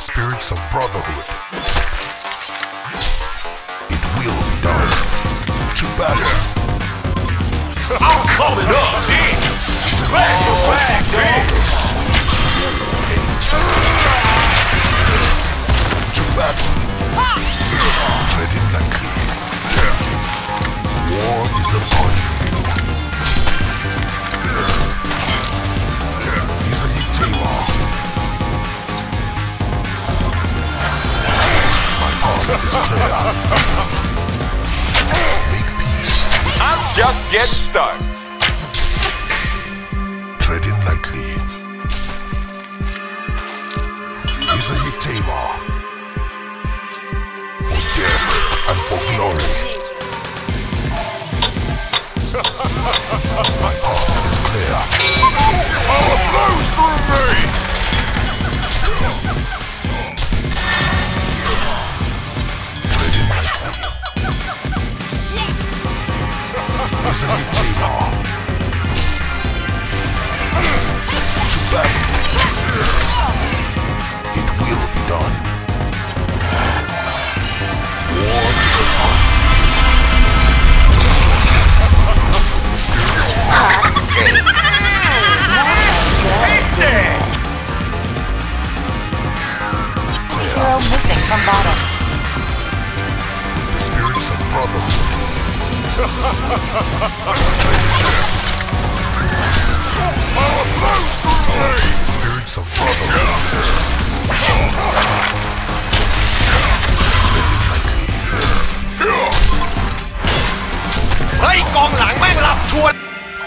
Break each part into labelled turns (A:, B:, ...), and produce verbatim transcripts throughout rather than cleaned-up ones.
A: spirits of brotherhood. It will be done. To battle.
B: I'm coming up, bitch! Back to back, bitch!
A: To battle. Treading lightly. War is upon you. Easily Tamar. My path is clear. Make peace.
B: I'm just getting started.
A: Treading lightly. Easily Tamar. For death and for glory. My path is clear. Power flows through me! Treading lightly. Easily Tamar. To battle. It will be done. War is upon you.
C: Hot streak.
B: Dead!
C: Hero missing from bottom.
A: The spirits of brotherhood. Power flows through me! The spirits of brotherhood.
B: เฮ้ยกองหลังแม่งหลับชวน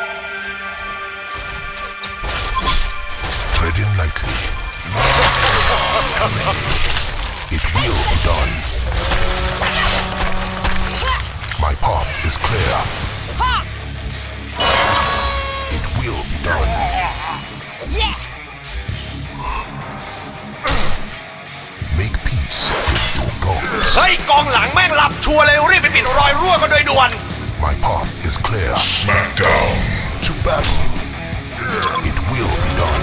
A: Treading lightly. It will be done. My path is clear. It will be done. Make peace with your gods.
B: เฮ้ยกองหลังแม่งหลับชัวร์เลยรีบไปปิดรอยรั่วกันโดยด่วน
A: My path is clear. Smackdown. To battle. It will be done.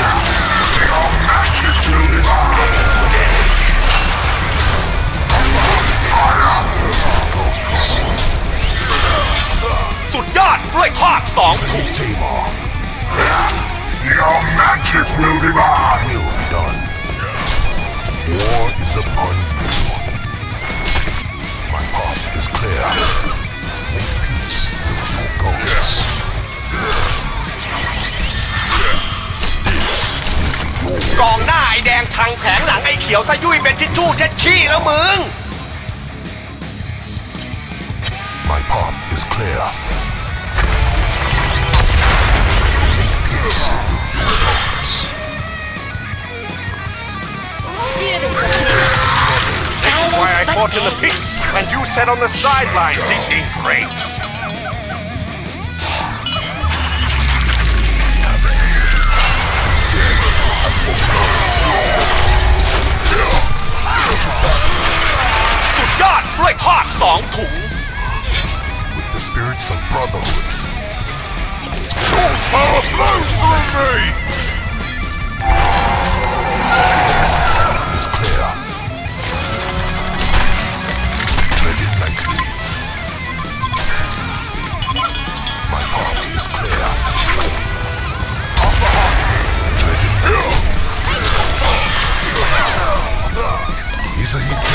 B: สุดยอดด้วยทอดสองถุง
A: Tamar. Your magic will be mine. Will be done. War is upon you. My path is clear. Make peace with your gods. This will be your
B: กองหน้าไอแดงพังแผงหลังไอเขียวซะยุ่ยเป็นทิชชู่เช็ดขี้แล้วมึง
A: My path is clear. Make peace with your gods.
B: This is why I fought in the pits and you sat on the sidelines eating grapes. Sudyot ด้วยทอดสองถุง
A: With the spirits of brotherhood. Soul's power flows through me! It's clear. Treading lightly. My path is clear. Treading lightly. He's a hit.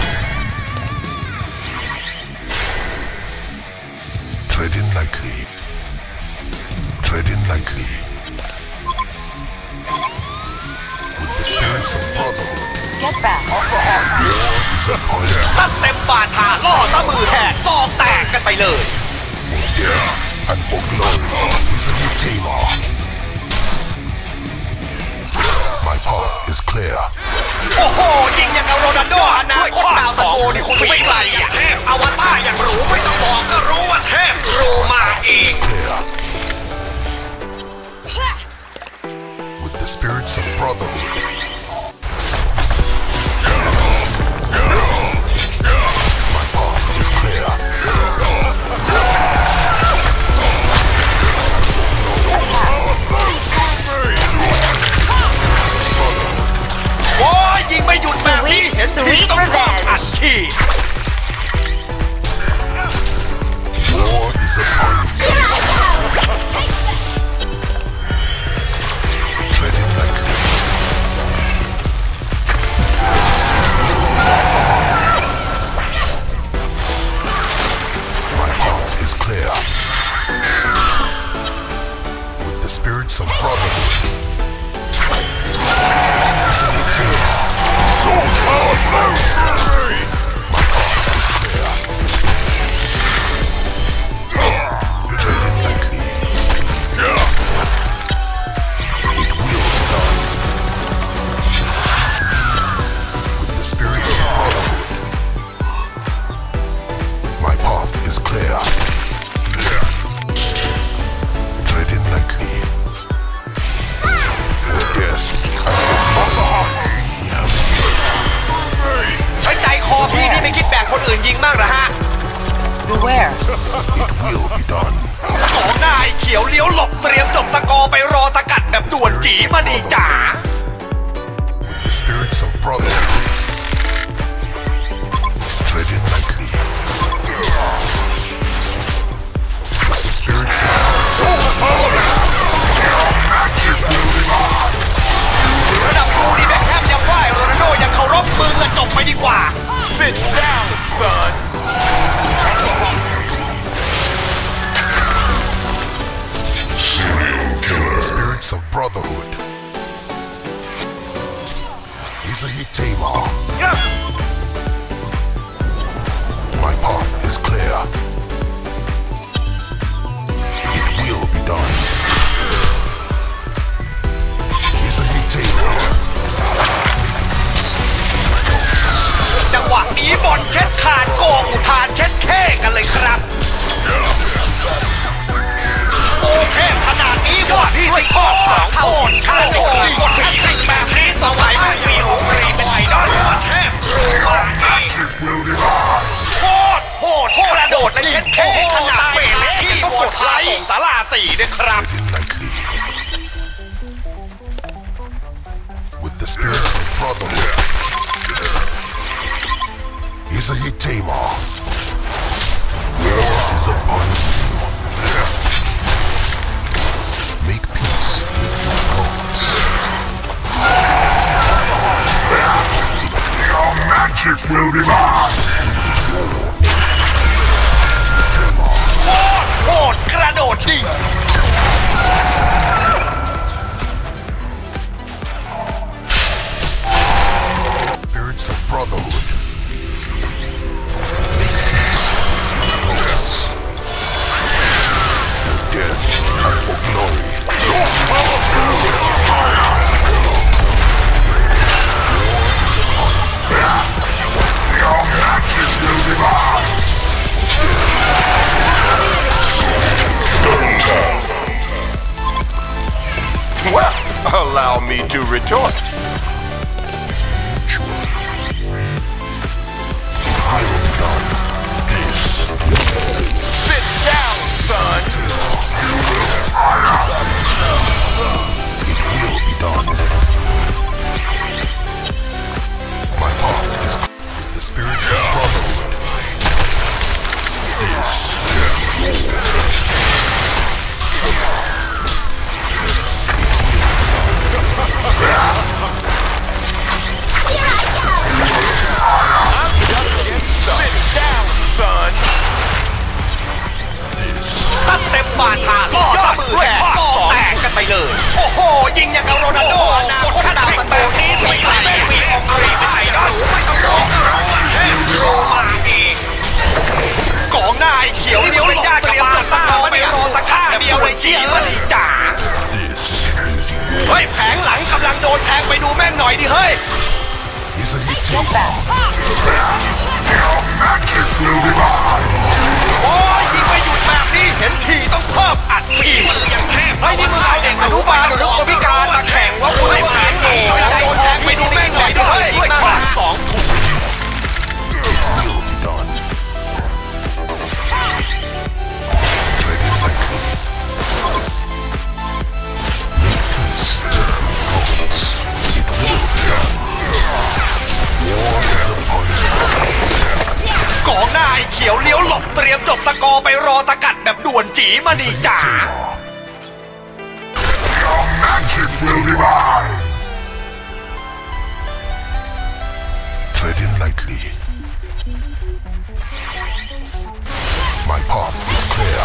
A: Treading lightly. Treading lightly. With the spirits of brotherhood.
C: Get back.
A: War is upon you.
B: ตัดเต็มบาทาล่อตะมือแหกซองแตกกันไปเลย
A: Yeah, and for glory. He's a new Tamar. My path is clear.
B: โอ้โหยิงอย่างกับโรนัลโดอนาคตดาวซันโวนี่คงไม่ไกลอะเทพอวตารอย่างหรูไม่ต้องบอกก็รู้ว่าเทพโรมาเอง
A: Clear. With the spirits of brotherhood. My path is clear.
C: Sweet
B: ต้องพร้อมอัด
C: revenge.
B: ฉีด
A: War is upon you. Treading lightly. My path is clear. With the spirits of brotherhood. Isn't it clear? Soul's power flows through me. My path is clear. Treading lightly. It will be done. With the spirits of brotherhood. My path is clear. Treading lightly. With death, I will
B: ไว้ใจคอพี่นี่ไม่คิดแบ่งคนอื่นยิงมากเหรอฮะ
C: Beware.
A: It will be done.
B: สองหน้าไอ้เขียวเลี้ยวหลบเตรียมจบสกอร์ไปรอสกัดแบบด่วนจีมาดีจ๋า
A: The spirits of brotherhood. Treading lightly. The spirits of magic will be mine.
B: ระดับกูนี่แบ็คแฮมยังไหวโรนัลโดยังเคารพมือกันจบไปดีกว่า Sit down son
A: The spirits of brotherhood. Izahit Tamar. My path is clear. It will be done. Izahit Tamar.
B: จังหวะนี้บอลเช็ดคานโกงอุทานเช็ดเค้กันเลยครับ โอเคขนาดนี้ว่าด้วยข้อสองโทษชาติโกงกดแฮตทริกแบบนี้สมัยไม่มีหงรีเป็นไอดอลประเทศรู้มาเอง
A: Will be mine.
B: โคตรโหดโคตรกระโดดและเช็ดเค้ขนาดเปรตและที่ต้องกดไลค์สาราสี่ด้วยครับ
A: Treading lightly. With the spirits of brotherhood. Izahit Tamar. War is upon you. Make peace with your foes. Your magic will be mine.
B: โคตรโหดกระโดดดิ่ง
A: Spirits of brotherhood. Make peace with your foes. For death and for glory. Your magic will be mine.
D: Well, allow me to retort.
A: Will be done. This
D: Sit down, son.
A: it will be done. My path is with the spirits of brotherhood. This
D: Sit down, son.
B: ตัดเต็มบานผ่าล่อตะมือแหกล่อแตกกันไปเลย โอ้โห ยิงอย่างกับโรนัลโดอนาคตดาวซันโตนี้สวยไม่มีองค์รีเป็นไอดอลไม่ต้องร้องก็รู้ว่าเทพโรมาเองกองหน้าไอ้เขียวเลี้ยวหลบเตรียมจบสกอร์ไปรอสักข้างเดียวเลยเชียร์มาดีจ๋า
A: This is you.
B: เฮ้ยแผงหลังกำลังโดนแทงไปดูแม่งหน่อยดิเฮ้ย
A: Izahit
C: Get
A: Tamar.
C: back.
A: Your magic will be mine.
B: โอ้ยยิงไม่หยุดแบบนี้เห็นทีต้องเพิ่มอัดฉีดอย่างเทพเฮ้ยนี่มึงเอาเด็กอนุบาลหรือคนพิการมาแข่งว่าคุณไม่ผ่านโง่โดนแทงไปดูแม่งหน่อยดิเฮ้ยยิงมาสองถูก
A: Will be done. Treading lightly. Make peace with your foes. It will be done. War is
B: ขียวเลี้ยวหลบเตรียมจบสกอร์ไปรอสกัดแบบด่วนจีมานีจ๋า
A: Your magic will be mine. Treading lightly. My path is clear.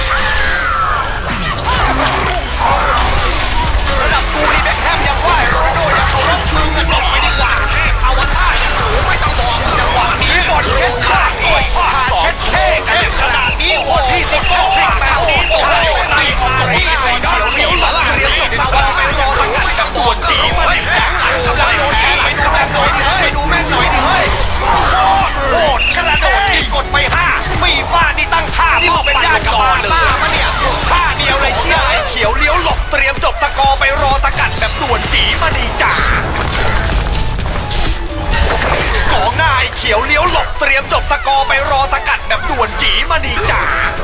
B: ระดับกูนี่แบ็คแฮมยังไหวโรนัลโดยังเคารพมึงกันหน่อยดีกว่าเทพอวตารยังหนูไม่ต้องบอกจังหวะนี้บอลเช็ดขาดด้วยขาดเช็ดเท่กันขนาดนี้บอลที่สิบโมงแบบนี้โอ้โหในของที่ไอ้เขียวเลี้ยวหลังเรียนจบสกอร์ไปรอสกัดแบบด่วนจีมานีจ๋ากำลังโดนแพ้ไปดูแม่งหน่อยดิเฮ้ยดูแม่งหน่อยดิเฮ้ยโคตรกระโดดยิงกดไปห้าฟีฟ่านี่ตั้งท่านี่มึงเป็นญาติกับบาร์ซ่ามาเนี่ยท่าเดียวเลยเชียร์ไอ้เขียวเลี้ยวหลบเตรียมจบสกอร์ไปรอสกัดแบบด่วนจีมานีจ๋ากองหน้าไอ้เขียวเลี้ยวหลบเตรียมจบสกอร์ไปรอสกัดแบบด่วนจีมานีจ๋า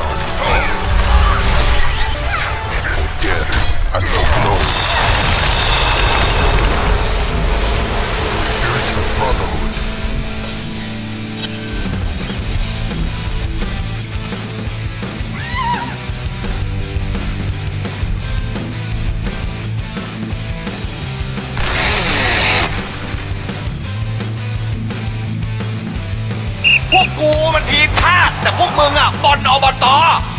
A: Death and no blow. Spirits of brotherhood.
B: Put พวกกูมันทีมชาติแต่พวกมึงอ่ะบอลอบต